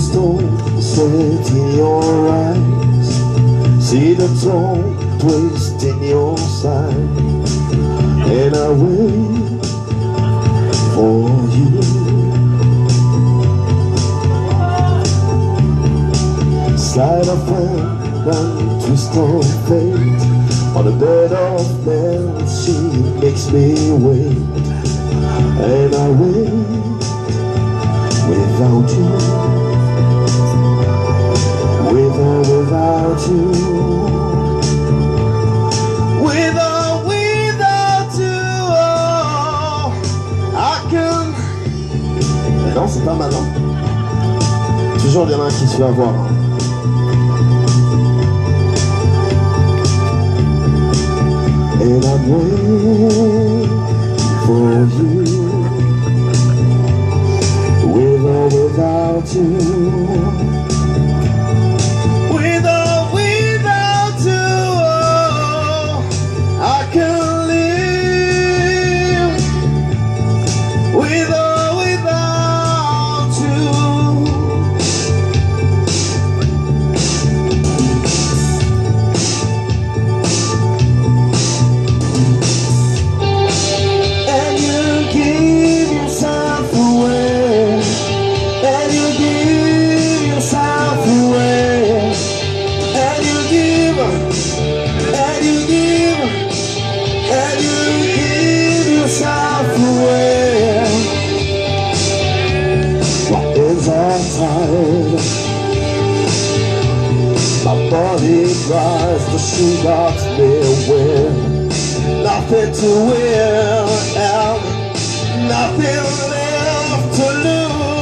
stone set in your eyes, see the tone twist in your side, and I wait for you. Sleight of hand and twist of fate, on a bed of nails she makes me wait, and I wait without you, with or without you, with or without you. Oh, I can. Mais non, c'est pas maintenant. Toujours il y en a un qui se fait avoir. And I'm waiting for you, with or without you, with or without you. Oh, I can live with or without you. My body cries, the shoe box me win. Nothing to win and nothing left to lose.